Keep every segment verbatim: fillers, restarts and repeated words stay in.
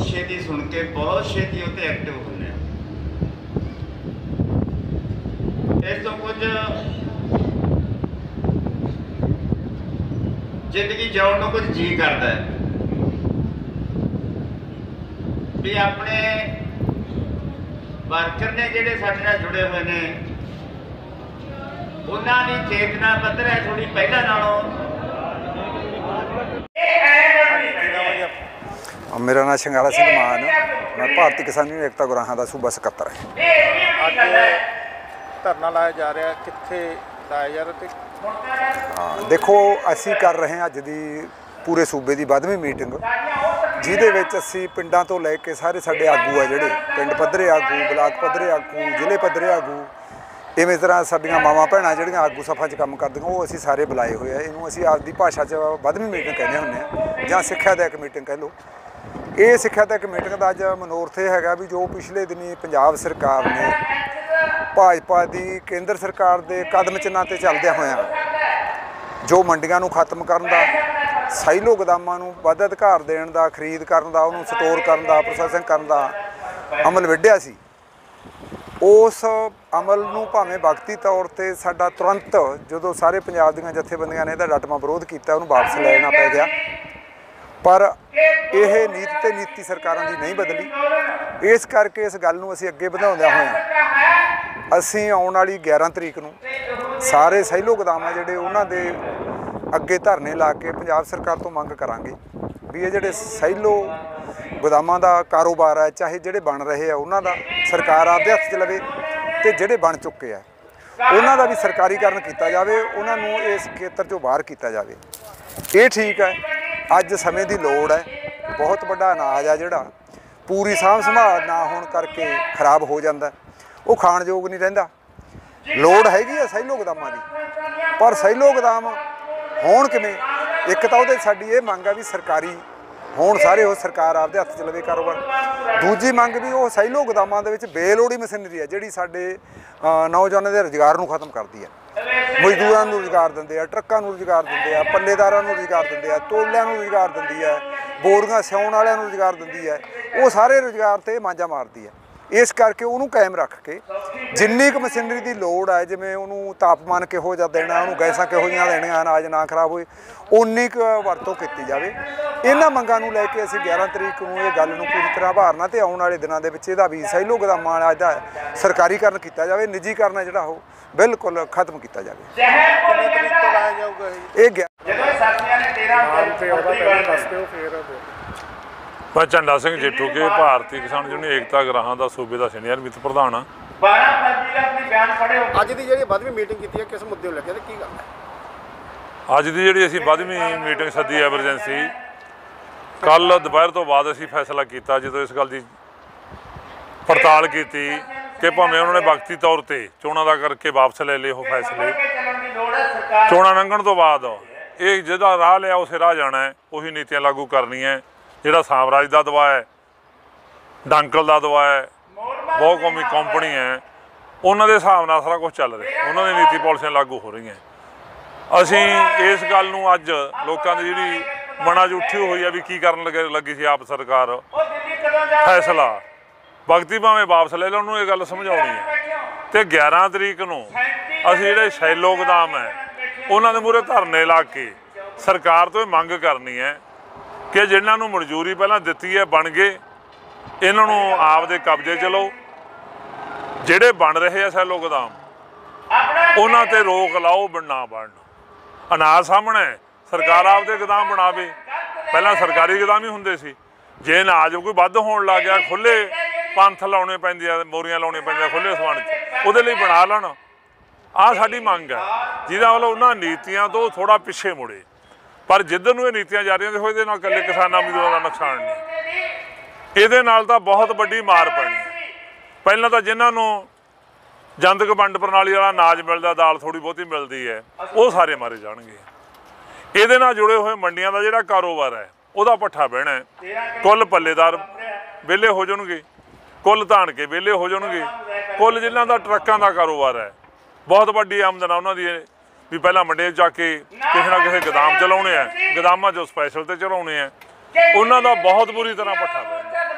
छेती सुन के बहुत छेती उत्ते एक्टिव होंगे। इस तो कुछ जिंदगी जिउण नूं कुछ जी करता है भी अपने वर्कर ने जिहड़े साडे नाल जुड़े हुए ने उन्हां दी चेतना पद्धर है थोड़ी पहला नालों। मेरा नाम शंगाला सिंह मान, मैं भारतीय किसान यूनियन एकता गुराहां दा सूबा सकत्तर है। अज धरना लाया जा रहा है, कित्थे लाया जा रहा है? हाँ देखो, असी कर रहे हैं अज दी पूरे सूबे की बारहवीं मीटिंग, जिहदे विच असी पिंडां तो लैके सारे साडे आगू आ जिहड़े पिंड पद्धरे आगू, ब्लाक पद्धरे आगू, जिले पद्धरे आगू, इवें तरह साडियां मावां भैणां जिहड़ियां आगू सफा च काम करदियां वो असी सारे बुलाए हुए हैं। इनू असी आपदी भाषा च बारहवीं मीटिंग कहने हुंदे जां सिक्ख्यादायक मीटिंग कह लो। ये सिक्ख्यादायक मीटिंग का अज मनोरथ यह है भी जो पिछले दिनी पंजाब सरकार ने भाजपा की केंद्र सरकार के कदम चिन्हां ते चलदियां होइयां जो मंडियां नूं खत्म करन दा, साइलो गोदामां नूं वध अधिकार देण दा, खरीद करन दा, उहनूं स्टोर करन दा, प्रोसैसिंग करन दा अमल विढ़िया सी। उस अमल नूं भावें वक्ती तौर ते साडा तुरंत जदों सारे पंजाब दीयां जथेबंदियां ने इहदा डटवां विरोध कीता, उहनूं वापस लैना पै गया। पर यह नीति ते नीति सरकारां दी नहीं बदली। इस करके इस गल नूं असीं अगे वधाउंदे होए असीं आउण वाली ग्यारह तरीक नूं सारे सैलो गोदाम आ जिहड़े उन्हां दे अगे धरने ला के पंजाब सरकार तो मंग करांगे भी ये जिहड़े सैलो गोदामां दा कारोबार है चाहे जिहड़े बन रहे आ उन्हां दा सरकार आपदे हत्थ च लवे ते जिहड़े बन चुके आ उन्हां दा भी सरकारीकरण कीता जावे, उन्हां नूं इस खेतर चों बाहर कीता जावे। ये ठीक है, अज समय की लोड़ है। बहुत बड़ा अनाज है जिहड़ा पूरी साਂਭ संभाल ना होने करके खराब हो जाता, वो खाण योग नहीं रहिंदा। लोड़ हैगी है सैलो गोदामां दी, पर सैलो गोदाम होण किवें? एक तां उहदे साडी ये मंग है भी सरकारी होण सारे, हो सरकार आपदे हत्थ च लवे कारोबार। दूजी मंग भी वो सैलो गोदामां दे विच बेलोड़ी मशीनरी है जिहड़ी साडे नौजवानों के रोजगार नूं खत्म करदी है। मजदूरां नूं रोजगार दिंदे आ, ट्रक्कां नूं रोजगार दिंदे आ, पल्लेदारां नूं रोजगार दिंदे आ, तोलियां नूं रोजगार दिंदी है, बोरियां सिउण वालियां नूं रोजगार दिंदी है। वो सारे रोजगार ते मांजा मारदी है। इस करके उन्होंने कायम रख के जिन्नी क मशीनरी की लोड़ है, जिमें उन्होंने तापमान किहो जिहा देना, उन्होंने गैसां किहो जिहियां देणियां अनाज ना खराब होए, उन्नी क वरतों कीती जावे। इन्हां मंगां नूं लैके असीं ग्यारह तरीक नूं इह गल नूं पूरी तरह भारना ते आउण वाले दिनां दे विच इहदा भी सैलो गोदामां वाला इहदा सरकारीकरण कीता जावे, निजीकरण जिहड़ा हो बिल्कुल खत्म किया जाए। मैं झंडा सिंह जेठू के भारतीय किसान यूनियन एकता गुराहां दा सूबे का सीनियर वित्त प्रधान हाँ। अज की जी बारहवीं मीटिंग की किस मुद्दे लगे तो की गल है? अज की जी असीं बारहवीं मीटिंग सदी एमरजेंसी कल दोपहर तो बाद असीं फैसला किया जो इस गल की पड़ताल की कि भावें उन्होंने वक्ती तौर पर चोणों का करके वापस ले ले वो फैसले, चोणा लंघण तो बाद ये जिहदा राह लिया उस राह जाना है, उही नीतियां लागू करनी है। जिहड़ा सामराज का दवा है, डंकल का दवा है, बहुत कौमी कंपनी है, उन्होंने हिसाब नाल सारा कुछ चल रहा, उन्होंने नीति पॉलिसियां लागू हो रही हैं। असीं इस गल नूं अज लोकां दी जिहड़ी मनां च उठी हुई है भी की करन लगे लगी सी आप सरकार फैसला वक्ती भावें वापस ले लो, उन्होंने ये गल समझाउणी है। तो ग्यारह तरीक नूं असीं जिहड़े सैलो गोदाम है उन्हां दे मूहरे धरने ला के सरकार तो मंग करनी है कि जिन्हां नूं मंजूरी पहलां दित्ती है बन गए, इन्हां नूं आपदे कब्जे च लो। जिहड़े बन रहे आ सैलो गोदाम उन्हां ते रोक लाओ, ना बनन। अनाज सामने सरकार आपदे गोदाम बनावे, पहलां सरकारी गोदाम ही हुंदे सी। जे अनाज कोई वध होण लग गया, खुले पंथ लाने पैंदियां, मोरियां लाउणियां पैंदियां खुले समान च, उहदे लई बना लैण। आ साडी मंग है जिहदा वाल उन्हां नीतियां तो थोड़ा पिछे मुड़े। पर जिधर नूं ये नीतियां जा रही देखो, ये कल्ले किसानां मजदूरां दा नुकसान नहीं, इहदे नाल तां बहुत वड्डी मार पैनी है। पहलां तां जिन्हां नूं जंतक वंड प्रणाली वाला अनाज मिलदा, दाल थोड़ी बहुती मिलदी है, वो सारे मारे जाणगे। इहदे नाल जुड़े हुए मंडियां दा जिहड़ा कारोबार है ਉਹਦਾ ਪੱਠਾ ਬਹਿਣਾ है। कुल पल्लेदार ਵਿਹਲੇ हो जाणगे, कुल धान के ਵਿਹਲੇ हो जाणगे, कुल जिन्हां दा ट्रक्कां दा कारोबार है, बहुत वड्डी आमदन आ उन्हां दी भी पहलां मंडियां जाके किसी ना किसी गोदाम चलाउणे आ, गोदामां चों स्पैशल ते चलाउणे आ, उन्हां दा बहुत बुरी तरह पट्ठा बਹਿੰਦਾ।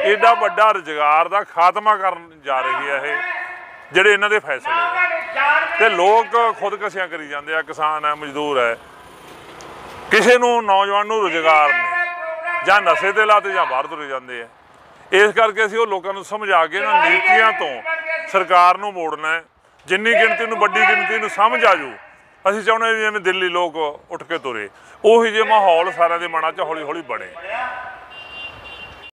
एडा वड्डा रोजगार का खात्मा करन जा रही है ये ਜਿਹੜੇ ਇਹਨਾਂ ਦੇ फैसले ਤੇ लोग खुदकशियां करी ਜਾਂਦੇ ਆ किसान है मजदूर है ਕਿਸੇ ਨੂੰ नौजवान ਨੂੰ रोजगार नहीं ਜਾਂ ਨਸ਼ੇ ਤੇ ਲਾਤੇ ਜਾਂ ਬਾਹਰ ਤੁਰੇ ਜਾਂਦੇ ਆ ਇਸ ਕਰਕੇ ਅਸੀਂ ਉਹ ਲੋਕਾਂ ਨੂੰ ਸਮਝਾ ਕੇ ਇਹਨਾਂ ਨੀਤੀਆਂ ਤੋਂ ਸਰਕਾਰ ਨੂੰ ਮੋੜਨਾ ਹੈ ਜਿੰਨੀ ਗਿਣਤੀ ਨੂੰ ਵੱਡੀ ਗਿਣਤੀ ਨੂੰ ਸਮਝ ਆ ਜੂ ਅਸੀਂ ਚਾਹੁੰਦੇ ਜਿਵੇਂ ਦਿੱਲੀ ਲੋਕ ਉੱਠ ਕੇ ਤੁਰੇ ਉਹੀ ਜਿਹੇ ਮਾਹੌਲ ਸਾਰਿਆਂ ਦੇ ਮਨਾਂ 'ਚ ਹੌਲੀ ਹੌਲੀ ਬਣੇ